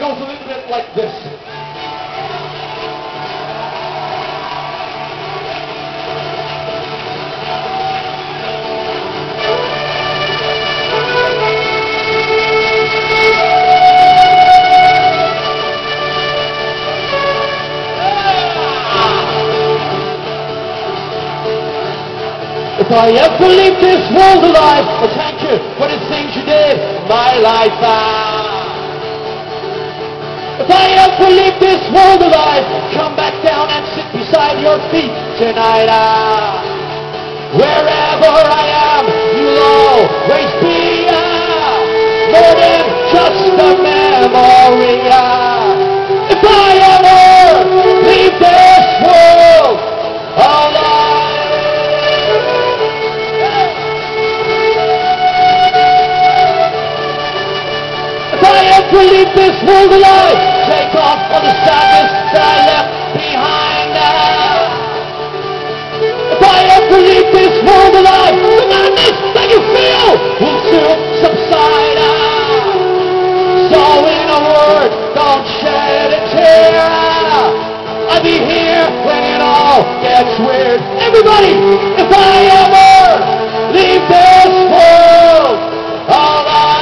goes a little bit like this. If I ever leave this world alive, I thank you for the things you did in my life. If I ever leave this world alive, come back down and sit beside your feet tonight. Wherever I am, you'll always be more than just a memory. If I ever leave this world alive, to leave this world alive, take off all the sadness that I left behind. If I ever leave this world alive, the madness that you feel will soon subside. So in a word, don't shed a tear. I'll be here when it all gets weird. Everybody, if I ever leave this world alive,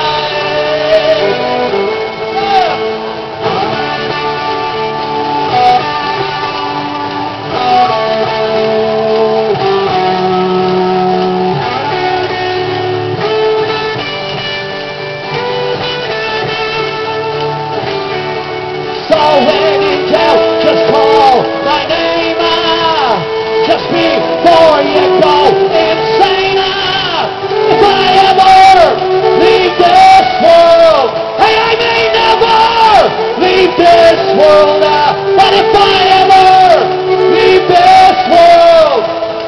before you go insane. If I ever leave this world, hey, I may never leave this world, but if I ever leave this world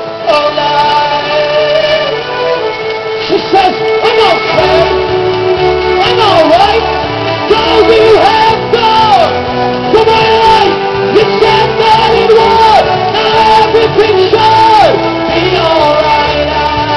alive, she says, I'm okay, I'm alright, all you have done for my life, you said that it would, now everything should be alright.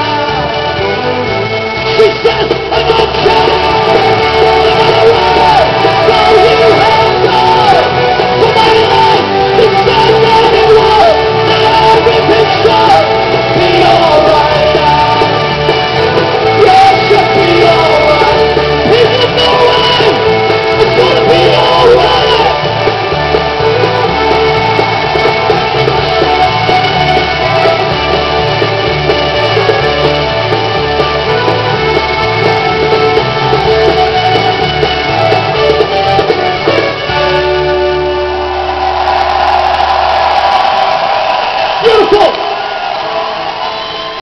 She says, I'm okay, I'm alright, all you have done for my life, you said that it would, now everything should be alright. Yeah, it should be alright. People know it's gonna be alright. Beautiful.